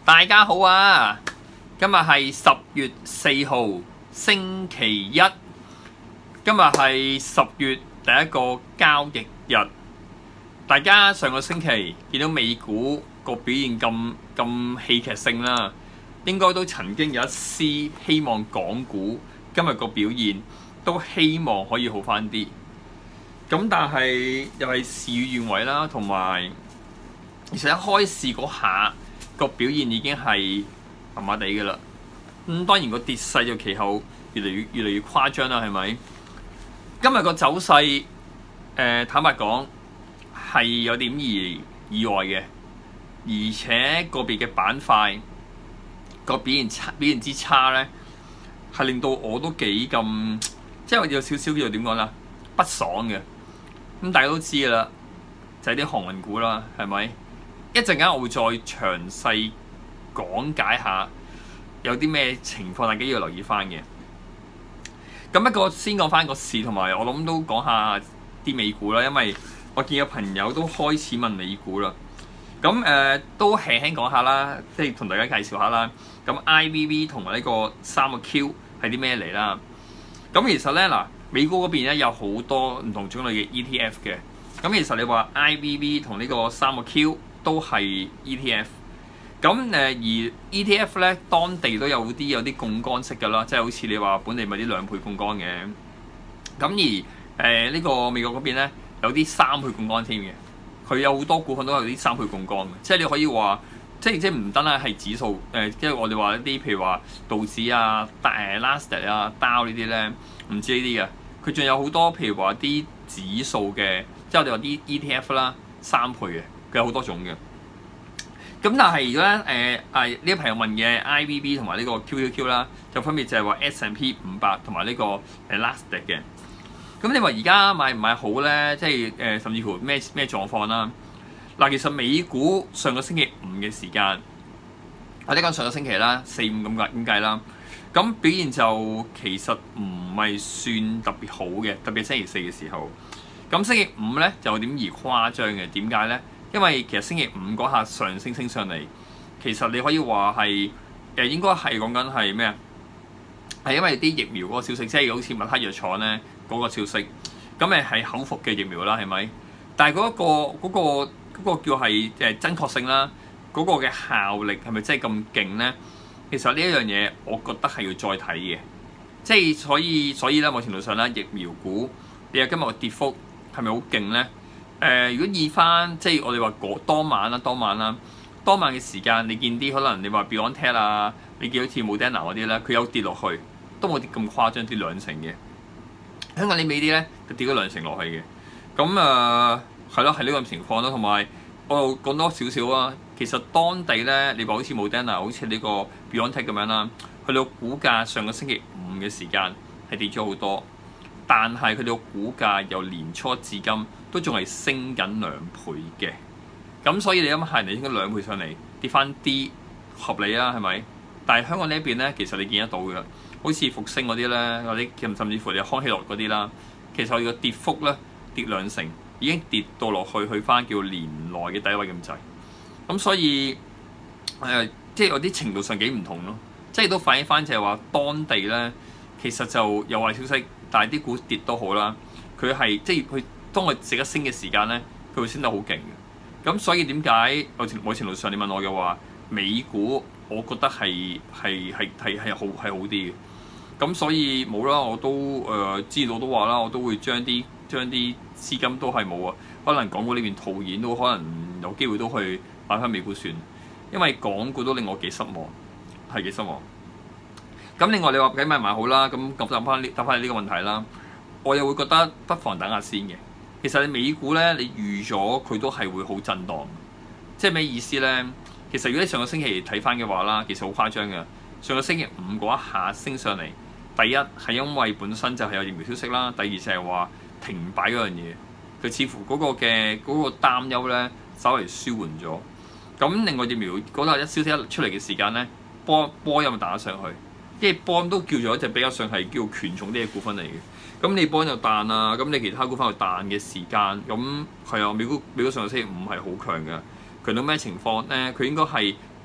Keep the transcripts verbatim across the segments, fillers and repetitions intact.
大家好啊！今日係十月四號，星期一。今日係十月第一個交易日。大家上個星期見到美股個表現咁咁戲劇性啦，應該都曾經有一絲希望港股今日個表現都希望可以好返啲。咁但係又係事與願違啦，同埋其實一開市嗰下個表現已經係麻麻地嘅啦。咁、嗯、當然個跌勢就其後越嚟越越嚟越誇張啦，係咪？今日個走勢誒、呃、坦白講係有點意意外嘅，而且個別嘅板塊個表現差表現之差咧，係令到我都幾咁即係有少少叫做點講啦，不爽嘅。咁大家都知㗎啦，就係啲航運股啦，係咪？一陣間我會再詳細講解下有啲咩情況，大家要留意翻嘅。咁一個先講翻個市，同埋我諗都講下啲美股啦，因為我見有朋友都開始問美股啦。咁誒、呃、都輕輕講下啦，即係同大家介紹下啦。咁 I V V 同埋呢個三個 Q 係啲咩嚟啦？咁其實咧嗱，美股嗰邊咧有好多唔同種類嘅 E T F 嘅。咁其實你話 I V V 同呢個三個 Q 都係 E T F。咁誒而 E T F 咧，當地都有啲有啲槓桿式㗎啦，即係好似你話本地咪啲兩倍槓桿嘅。咁而誒呢、呃這個美國嗰邊咧有啲三倍槓桿添嘅。佢有好多股份都有啲三倍槓桿嘅，即係你可以話，即係即係唔單單係指數誒、呃，即係我哋話一啲譬如話道指啊、誒 Nasdaq 啊、Dow 呢啲咧，唔知呢啲嘅。佢仲有好多譬如話啲指數嘅，即係我哋話啲 E T F 啦，三倍嘅，佢有好多種嘅。咁但係如果咧誒誒呢個朋友問嘅 I V V 同埋呢個 Q Q Q 啦，就分別就係話 S and P 五百同埋呢個誒 Nasdaq 嘅。咁你話而家買唔買好咧？即係誒、呃，甚至乎咩咩狀況啦？嗱，其實美股上個星期五嘅時間，或者講上個星期啦，四五咁計點計啦，咁表現就其實唔係算特別好嘅，特別係星期四嘅時候。咁星期五咧就有點而誇張嘅，點解咧？因為其實星期五嗰下上升升上嚟，其實你可以話係誒應該係講緊係咩啊？係因為啲疫苗嗰個消息，即係好似默克藥廠咧。嗰個消息，咁誒係口服嘅疫苗啦，係咪？但係嗰、嗰個嗰、嗰個嗰個叫係誒真確性啦，嗰、嗰個嘅效力係咪真係咁勁咧？其實呢一樣嘢，我覺得係要再睇嘅。即係所以所以咧，某程度上咧，疫苗股你話今日個跌幅係咪好勁咧？誒、呃，如果以翻即係我哋話嗰當晚啦，當晚啦，當晚嘅時間，你見啲可能你話 BioNTech 啊，你見好似 Moderna 嗰啲咧，佢有跌落去，都冇跌咁誇張，跌兩成嘅。香港呢尾啲咧就跌咗兩成落去嘅，咁誒係咯，係呢個情況啦。同埋我又講多少少啊，其實當地咧，你話好似 Moderna，好似呢個 BioNTech 咁樣啦，佢哋個股價上個星期五嘅時間係跌咗好多，但係佢哋個股價由年初至今都仲係升緊兩倍嘅。咁所以你諗下，人哋應該兩倍上嚟跌翻啲合理啦，係咪？但係香港呢一邊咧，其實你見得到嘅。好似復星嗰啲咧，或者甚至乎你康希諾嗰啲啦，其實我哋個跌幅咧跌兩成，已經跌到落去去翻叫年內嘅低位咁滯。咁所以誒、呃，即係有啲程度上幾唔同咯。即係都反映翻就係話當地咧，其實就有壞消息，但係啲股跌都好啦。佢係即係佢當佢值得升嘅時間咧，佢會升得好勁嘅。咁所以點解某程某程度上你問我嘅話，美股我覺得係係係係係好係好啲嘅。咁所以冇啦，我都誒、呃、知道都話啦，我都會將啲將啲資金都係冇啊，可能港股呢邊套現都可能有機會都去買翻美股算，因為港股都令我幾失望，係幾失望。咁另外你話緊買唔買好啦，咁咁答翻呢答翻呢個問題啦，我又會覺得不妨等下先嘅。其實你美股咧，你預咗佢都係會好震盪，即係咩意思咧？其實如果你上個星期睇翻嘅話啦，其實好誇張嘅。上個星期五嗰一下升上嚟。第一係因為本身就係有疫苗消息啦，第二就係話停擺嗰樣嘢，佢似乎嗰個嘅嗰、嗰個擔憂咧稍微舒緩咗。咁另外疫苗嗰度一消息一出嚟嘅時間咧，波波音打上去，即係波音都叫做一隻比較上係叫權重啲嘅股份嚟嘅。咁你波音又彈啊，咁你其他股份又彈嘅時間，咁係啊，美股美股上個星期五係好強嘅，強到咩情況咧？佢應該係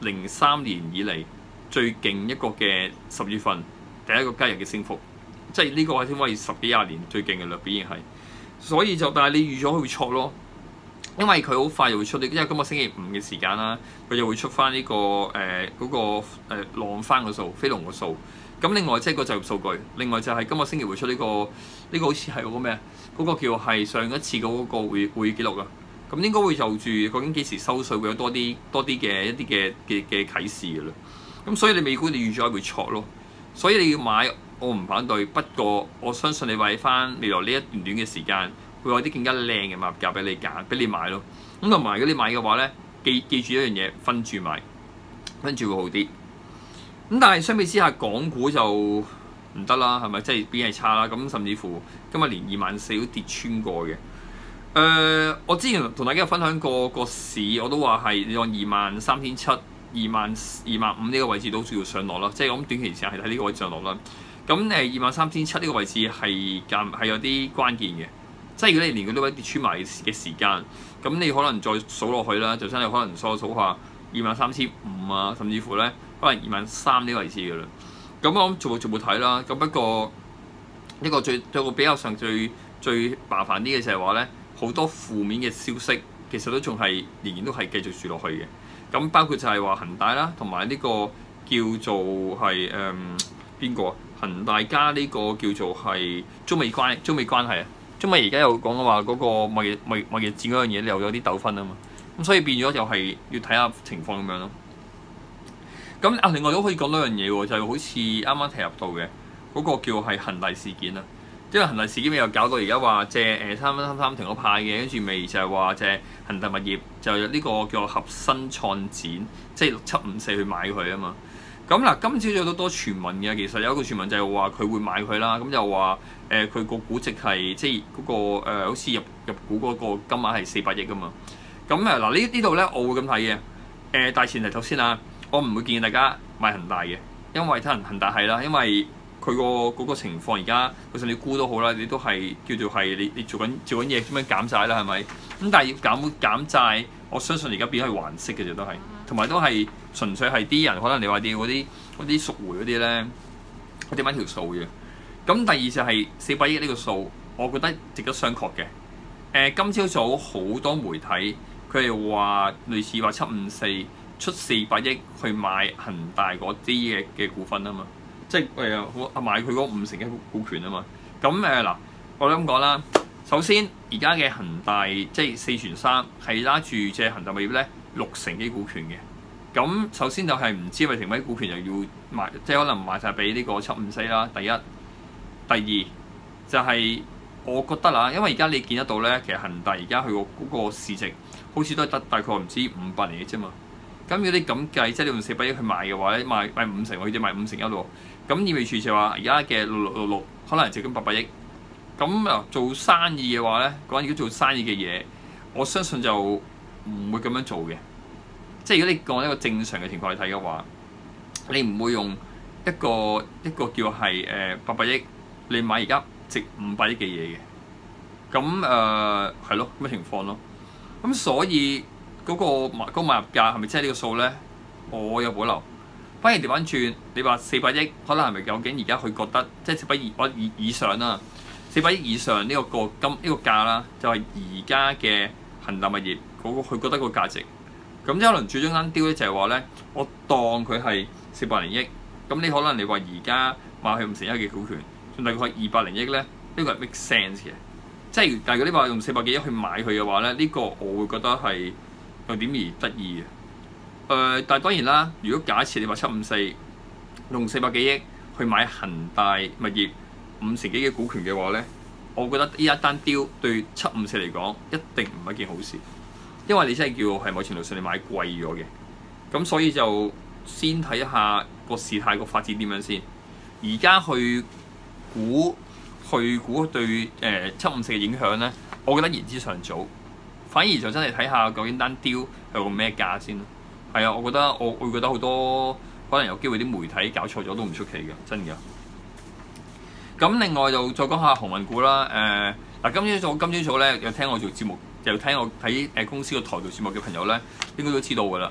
零三年以嚟最勁一個嘅十月份第一個交易日嘅升幅，即係呢個係先可以十幾廿年最勁嘅啦，表現係。所以就但係你預咗佢會錯咯。因為佢好快就會出，因為今個星期五嘅時間啦，佢就會出翻呢、這個誒嗰、呃那個誒、呃、浪翻個數，飛龍個數。咁另外即係個就業數據，另外就係今個星期會出呢、這個呢、這個好似係嗰個咩啊？嗰、那個叫係上一次嗰個會會議記錄啊。咁應該會就住究竟幾時收稅會有多啲多啲嘅一啲嘅嘅嘅啟示㗎啦。咁所以你美股你預咗會錯咯。所以你要買，我唔反對，不過我相信你為翻未來呢一段短嘅時間。會有啲更加靚嘅買入價俾你揀，俾你買咯。咁同埋如果你買嘅話咧，記記住一樣嘢，分住買，分住會好啲。咁但係相比之下，港股就唔得啦，係咪？即係邊係差啦？咁甚至乎今日連二萬四都跌穿過嘅。誒、呃，我之前同大家分享過個市，我都話係你講二萬三千七、二萬二萬五呢個位置都需要上落啦。即係咁短期時間係睇呢個位置上落啦。咁誒二萬三千七呢個位置係間係有啲關鍵嘅。即係如果你連嗰啲位跌穿埋嘅時間，咁你可能再數落去啦，就真係可能數數下二萬三千五啊，甚至乎咧可能二萬三呢個位置嘅啦。咁我諗逐步逐步睇啦。咁不過呢個最對我比較上最最麻煩啲嘅就係話咧，好多負面嘅消息其實都仲係仍然都係繼續住落去嘅。咁包括就係話恒大啦，同埋呢個叫做係誒邊個？恒大加呢個叫做係中美關中美關係啊。因為而家又講嘅話嗰個貿易貿易貿易戰嗰樣嘢又有啲糾紛啊嘛，咁所以變咗就係要睇下情況咁樣咯。咁啊，另外都可以講多樣嘢喎，就係好似啱啱提及到嘅嗰個叫係恒大事件啊。因為恒大事件又搞到而家話借誒三三三停咗派嘅，跟住未就係話借恒大物業就有呢個叫合生創展，即係六七五四去買佢啊嘛。咁嗱，今朝早都多傳聞嘅，其實有一個傳聞就係話佢會買佢啦，咁又話誒佢個估值係即係嗰、那個誒、呃、好似入入股嗰個金額係四百億噶嘛。咁誒嗱呢呢度咧，我會咁睇嘅。誒、呃，大前提頭先啊，我唔會建議大家買恒大嘅，因為睇恒恒大係啦，因為佢個嗰個情況而家，就算你估都好啦，你都係叫做係你你做緊做緊嘢，點樣減債啦，係咪？咁但係要減減債，我相信而家變咗係還息嘅啫，都係，同埋都係純粹係啲人可能你話啲嗰啲嗰啲贖回嗰啲咧，我點揾條數嘅？咁第二就係四百億呢個數，我覺得值得商榷嘅。誒、呃，今朝早好多媒體佢哋話類似話七五四出四百億去買恒大嗰啲嘅嘅股份啊嘛。即係誒，我買佢嗰五成嘅股權啊嘛。咁誒嗱，我咁講啦。首先，而家嘅恒大即係四全三係拉住隻恒大物業咧六成嘅股權嘅。咁首先就係唔知為停位股權又要賣，即係可能賣晒俾呢個七五四啦。第一，第二就係、是、我覺得啦，因為而家你見得到咧，其實恒大而家佢個嗰個市值好似都係得大概唔知五百年嘅啫嘛。咁如果你咁計，即係你用四百億去買嘅話咧，賣賣五成，或者賣五成一路。咁意味住就話而家嘅六六六六可能係值緊八百億。咁啊做生意嘅話咧，講緊如果做生意嘅嘢，我相信就唔會咁樣做嘅。即係如果你講一個正常嘅情況去睇嘅話，你唔會用一個一個叫係誒八百億，你買而家值五百億嘅嘢嘅。咁誒係咯，咁嘅情況咯。咁所以嗰、嗰個買嗰、嗰個、買入價係咪真係呢個數咧？我有保留。反而調翻轉，你話四百億，可能係咪究竟而家佢覺得即係四百億或以以上啦？四百億以上呢個個金呢個價啦，就係而家嘅恒大物業嗰個佢覺得個價值。咁一輪最中間丟咧就係話咧，我當佢係四百零億，咁你可能你話而家買佢五成一嘅股權，仲大概二百零億咧，呢、呢個係 make sense 嘅。即係但係如果你話用四百幾億去買佢嘅話咧，呢、呢個我會覺得係有點而得意嘅。誒、呃，但係當然啦，如果假設你話七五四用四百幾億去買恒大物業五成幾嘅股權嘅話咧，我覺得呢一單 deal 對七五四嚟講一定唔係一件好事，因為你真係叫係某程度上你買貴咗嘅。咁所以就先睇下個事態個發展點樣先。而家去估去估對誒七五四嘅影響咧，我覺得言之尚早，反而就真係睇下究竟單 deal 係個咩價先咯。係啊，我覺得我會覺得好多可能有機會啲媒體搞錯咗都唔出奇嘅，真㗎。咁另外就再講下航運股啦。誒、呃、嗱，今朝早今朝早咧有聽我做節目，又聽我喺誒公司個台做節目嘅朋友咧，應該都知道㗎啦。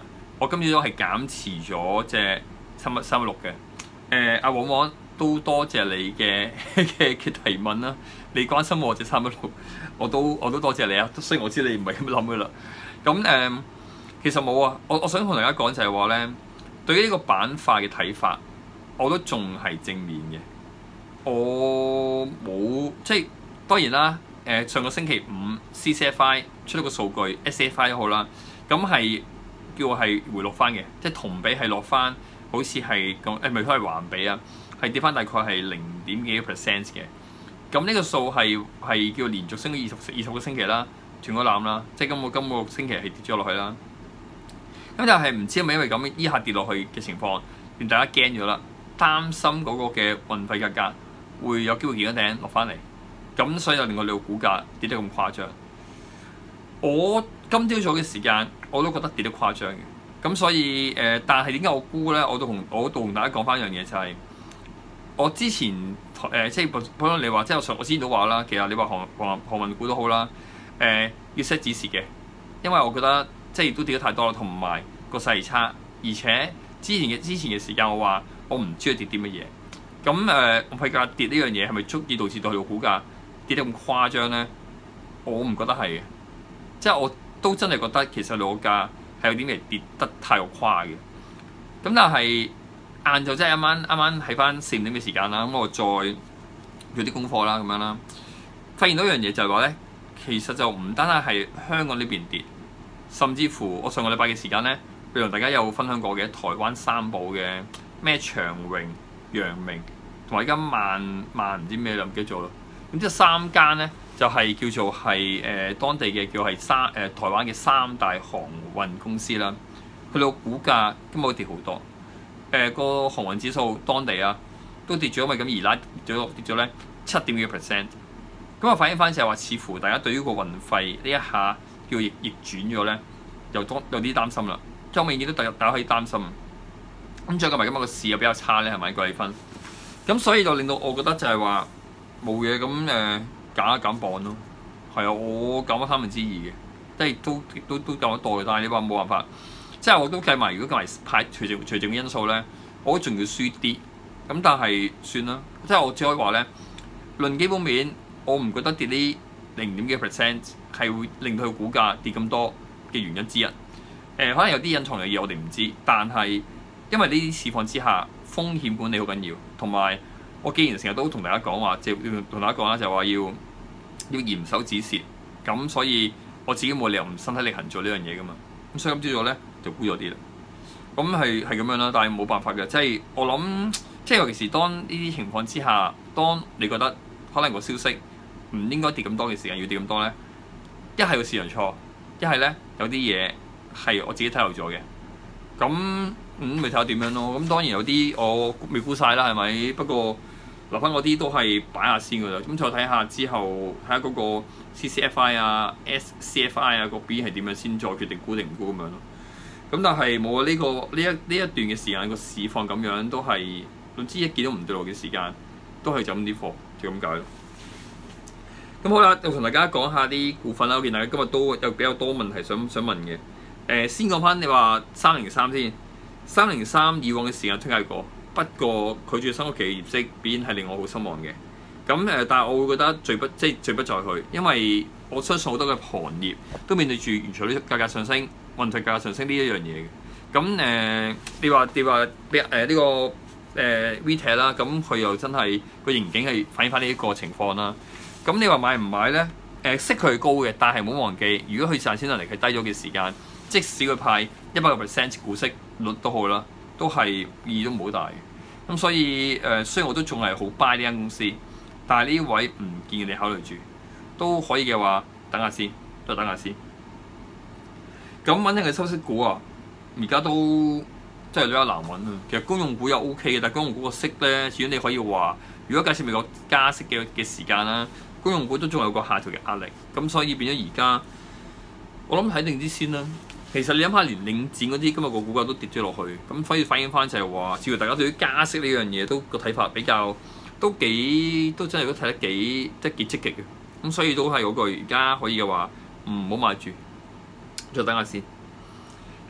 我今朝都係減持咗隻三一三一六嘅。誒阿往往都多謝你嘅嘅嘅提問啦，你關心我隻三一六，我都我都多謝你啊。雖然我知你唔係咁諗噶啦。咁誒、呃，其實冇啊，我我想同大家講就係話咧，對於呢個板塊嘅睇法，我都仲係正面嘅。我冇即係當然啦。誒、呃、上個星期五 C C F I 出咗個數據 ，S F I 都好啦，咁係叫我係回落翻嘅，即係同比係落翻，好似係講誒未開係環比啊，係跌翻大概係零點幾個 percent 嘅。咁呢個數係係叫連續升咗二十二十個星期啦，斷咗纜啦，即係今個今個星期係跌咗落去啦。咁就係唔知係咪因為咁依下跌落去嘅情況，令大家驚咗啦，擔心嗰個嘅運費價格會有機會見到頂落翻嚟。咁所以就令我哋個股價跌得咁誇張。我今朝早嘅時間我都覺得跌得誇張嘅。咁所以誒、呃，但係點解我估咧？我都同我都同大家講翻一樣嘢，就係、是、我之前誒、呃，即係普通你話，即係我上我之前都話啦，其實你話航航航運股都好啦，誒、呃、要 set 止蝕嘅，因為我覺得即係都跌得太多啦，同埋個勢差，而且之前嘅之前嘅時間我話我唔知佢跌啲乜嘢。咁誒，運費價跌呢樣嘢係咪足以導致到佢個股價跌得咁誇張咧？我唔覺得係嘅，即係我都真係覺得其實個價係有啲嘢跌得太過誇嘅。咁但係晏晝即係啱啱啱啱喺翻四五點嘅時間啦，咁我再做啲功課啦，咁樣啦，發現到一樣嘢就係話咧，其實就唔單單係香港呢邊跌，甚至乎我上個禮拜嘅時間咧，譬如大家有分享過嘅台灣三寶嘅咩長榮、陽明同埋而家萬萬唔知咩啦，唔記得咗啦。咁即係三間咧，就係、是、叫做係誒、呃、當地嘅叫係三誒、呃、台灣嘅三大航運公司啦。佢哋個股價今日都跌好多。誒、呃、個航運指數當地啊都跌咗，因為咁而拉跌咗跌咗咧七點幾個 percent。咁啊反映翻就係話，似乎大家對於個運費呢一下叫逆逆轉咗咧，又多有啲擔心啦。即係我明顯都大大家可以擔心。咁再加埋今日個市又比較差咧，係咪個氣氛？咁所以就令到我覺得就係話冇嘢咁誒減一減磅咯。係啊，我減咗三分之二嘅，即係都都都減得多嘅。但係你話冇辦法，即係我都計埋，如果計埋派除淨除淨嘅因素咧，我都仲要輸啲。咁但係算啦，即係我只可以話咧，論基本面，我唔覺得跌呢零點幾 percent 係會令到佢股價跌咁多嘅原因之一。誒、呃，可能有啲隱藏嘅嘢我哋唔知，但係因為呢啲市況之下，風險管理好緊要，同埋我既然成日都同大家講話，即係同大家講啦，就係話要要嚴守止蝕，咁所以我自己冇理由唔身體力行做呢樣嘢噶嘛。咁所以今朝早咧就沽咗啲啦。咁係係咁樣啦，但係冇辦法嘅，即係我諗，即係尤其是當呢啲情況之下，當你覺得可能個消息唔應該跌咁多嘅時間要跌咁多咧，一係個市場錯，一係咧有啲嘢係我自己睇漏咗嘅，咁。咁咪睇下點樣咯。咁當然有啲我未估晒啦，係咪？不過留翻嗰啲都係擺下先㗎啦。咁再睇下之後，睇下嗰個 C C F I 啊、S C F I 啊個 B 係點樣先再決定沽定唔沽咁樣咯。咁但係冇啊，呢個呢一呢一段嘅時間個市況咁樣都係總之一見到唔對路嘅時間，都係就咁啲貨就咁解咯。咁好啦，就同大家講下啲股份啦。我見大家今日都有比較多問題想想問嘅。誒、呃，先講翻你話三零三先。三零三以往嘅時間推介過，不過佢最新嗰期嘅業績表現係令我好失望嘅。咁誒，但係我會覺得罪不即係罪不在佢，因為我相信好多嘅行業都面對住原材料價格上升、運費價格上升呢一樣嘢嘅。咁誒、呃，你話你話誒呢個誒、呃、retail 啦，咁佢又真係個盈警係反映翻呢一個情況啦。咁你話買唔買咧？誒、呃，息佢係高嘅，但係唔好忘記，如果佢賺錢能力係低咗嘅時間，即使佢派一百個 percent 股息率都好啦，都係意義都唔好大嘅。咁所以誒、呃，雖然我都仲係好 buy 呢間公司，但係呢位唔建議你考慮住，都可以嘅話，等下先，再等下先。咁穩定嘅收息股啊，而家都真係比較難揾啊。其實公用股又 OK 嘅，但係公用股個息咧，始終你可以話，如果假設美國加息嘅嘅時間啦，公用股都仲有個下調嘅壓力。咁所以變咗而家，我諗睇定啲先啦。其實你諗下，連領展嗰啲今日個股價都跌咗落去，咁所以反映翻就係話，似乎大家對於加息呢樣嘢都個睇法比較都幾都真係都睇得幾即係幾積極嘅。咁所以都係嗰句，而家可以嘅話唔好買住，再等下先。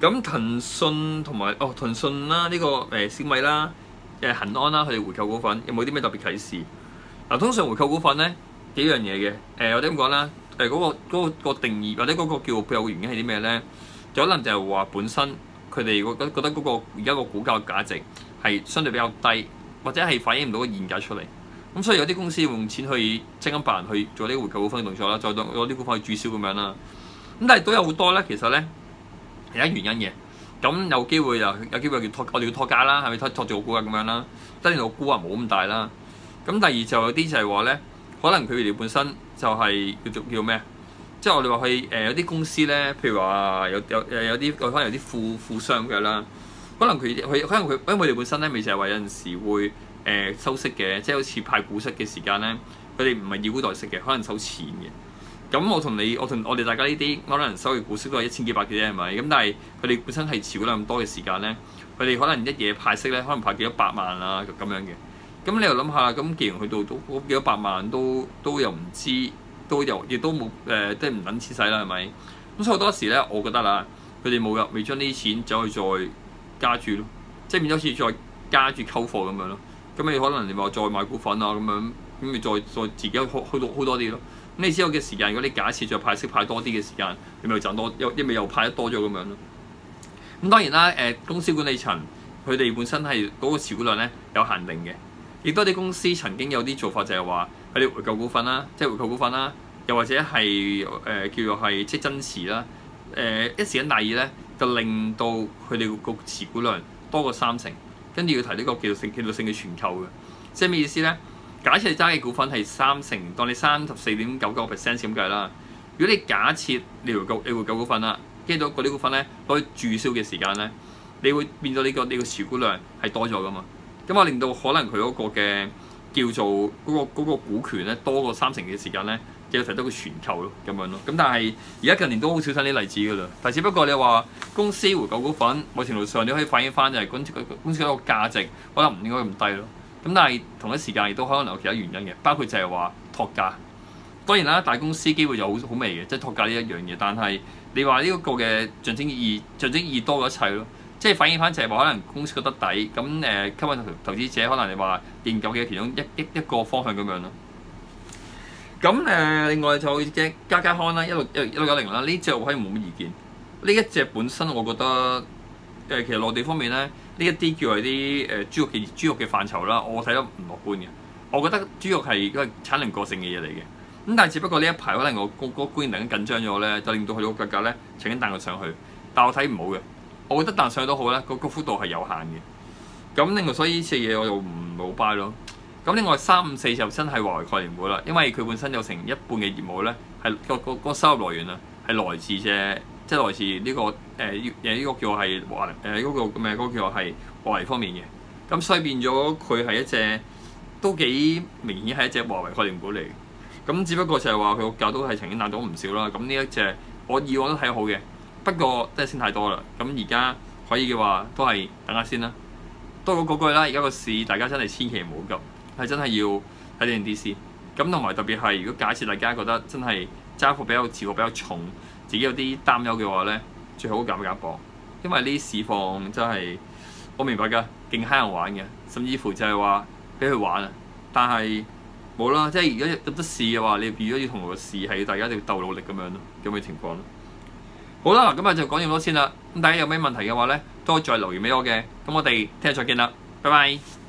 咁騰訊同埋哦騰訊啦，呢、這個誒、呃、小米啦、誒恒安啦，佢哋回購股份有冇啲咩特別啟示？嗱、啊，通常回購股份咧幾樣嘢嘅，誒、呃、或者咁講啦，誒、呃、嗰、那個嗰、那個那個定義或者嗰個叫背後原因係啲咩咧？就可能就係話本身佢哋覺得覺得嗰個而家個股價價值係相對比較低，或者係反映唔到個現價出嚟。咁所以有啲公司用錢去真金白銀去做呢個回購股份嘅動作啦，再攞啲股份去註銷咁樣啦。咁但係都有好多咧，其實咧係有原因嘅。咁有機會又有機會叫拖，我哋叫拖價啦，係咪拖拖住個股價咁樣啦？當然個股價冇咁大啦。咁第二就有啲就係話咧，可能佢哋本身就係叫做叫咩啊？即係我哋話佢誒有啲公司咧，譬如話有有誒有啲可能有啲富富商嘅啦，可能佢佢可能佢因為佢哋本身咧，咪就係話有陣時會誒、呃、收息嘅，即係好似派股息嘅時間咧，佢哋唔係以股代息嘅，可能收錢嘅。咁我同你，我同我哋大家呢啲可能收嘅股息都係一千幾百嘅啫，係咪？咁但係佢哋本身係持股量咁多嘅時間咧，佢哋可能一嘢派息咧，可能派幾多百萬啊咁樣嘅。咁你又諗下，咁既然去到都幾多百萬都都又唔知，都又亦都冇誒，即係唔等錢使啦，係咪？咁所以好多時咧，我覺得啦，佢哋冇入未將呢啲錢走去再加注咯，即係變咗好似再加注溝貨咁樣咯。咁你可能你話再買股份啊咁樣，咁你再再自己開開到好多啲咯。咁你之後嘅時間，如果你假設再派息派多啲嘅時間，你咪賺多，又一咪又派得多咗咁樣咯。咁當然啦，誒、呃、公司管理層佢哋本身係嗰個持股量咧有限定嘅，亦都啲公司曾經有啲做法就係話佢哋回購股份啦，即係回購股份啦，又或者係誒、呃、叫做係即係增持啦，誒、呃、一時間大意咧就令到佢哋個持股量多過三成，跟住要提呢個技術性技術性嘅全購嘅，即係咩意思咧？假設你揸嘅股份係三成，當你三十四點九九個 percent 咁計啦。如果你假設你回購你回購股份啦，跟住嗰啲股份咧攞去註銷嘅時間咧，你會變咗呢、這個呢、這個持股量係多咗噶嘛？咁啊令到可能佢嗰個嘅叫做嗰、那個那個股權咧多過三成嘅時間咧，就要提到個全購咯咁樣咯。咁但係而家近年都好少睇啲例子噶啦。但只不過你話公司回購股份，某程度上你可以反映翻就係公司公司嗰個價值可能唔應該咁低咯。咁但係同一時間亦都可能有其他原因嘅，包括就係話托價。當然啦，大公司機會就好好微嘅，即係托價呢一樣嘢。但係你話呢一個嘅象徵意義，象徵意義多過一切咯。即係反映翻就係話可能公司覺得抵，咁誒吸引投資者，可能你話認購嘅其中一一一個方向咁樣咯。咁誒、呃，另外就隻家家康啦，一六一六九零啦，呢隻我可以冇乜意見。呢一隻本身我覺得誒、呃，其實內地方面咧。呢一啲叫係啲誒豬肉嘅豬肉嘅範疇啦，我睇得唔樂觀嘅。我覺得豬肉係一個產能過剩嘅嘢嚟嘅。咁但係只不過呢一排可能我個個觀念突然間緊張咗咧，就令到佢個價格咧曾經彈過上去。但我睇唔好嘅，我覺得彈上去都好咧，個個幅度係有限嘅。咁另外所以呢隻嘢我又唔好 buy 咯。咁另外三五四就真係華為概念股啦，因為佢本身有成一半嘅業務咧係個個個收入來源啊係來自隻。即係來自呢、這個誒誒呢個叫係華誒嗰個咁嘅嗰個叫係華為方面嘅，咁所以變咗佢係一隻都幾明顯係一隻華為概念股嚟。咁只不過就係話佢個價都係曾經彈到唔少啦。咁呢一隻我以往都睇好嘅，不過真係升太多啦。咁而家可以嘅話都係等下先啦。多過嗰句啦，而家個市大家真係千祈唔好急，係真係要睇定啲先。咁同埋特別係如果假設大家覺得真係揸貨比較持貨比較重。自己有啲擔憂嘅話咧，最好減減磅，因為呢市況真係我明白㗎，勁蝦人玩嘅，甚至乎就係話俾佢玩啊。但係冇啦，即係如果入得市嘅話，你如果要同個市係大家一定要鬥努力咁樣咯，咁嘅情況咯。好啦，咁啊就講咁多先啦。咁大家有咩問題嘅話咧，都可以再留言俾我嘅。咁我哋聽日再見啦，拜拜。